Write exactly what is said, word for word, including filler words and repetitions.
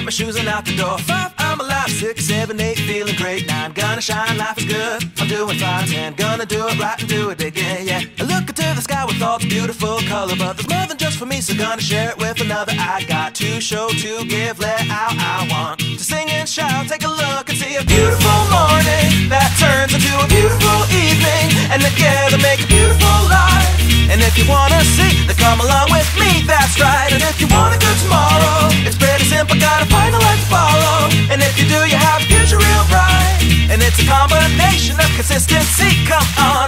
my shoes and out the door. Five, I'm alive. Six, seven, eight, feeling great. Nine, gonna shine, life is good, I'm doing fine. Ten, gonna do it right and do it again, yeah. I look into the sky with all the beautiful color, but there's more than just for me, so gonna share it with another. I got to show, to give, let out. I want to sing and shout. Take a look and see a beautiful morning that turns into a beautiful evening, and together make a beautiful life. And if you wanna see, then come along with me, that's right. And if you want a good tomorrow, it's pretty simple, gotta find a life to follow. And if you do, you have a future real bright. And it's a combination of consistency, come on.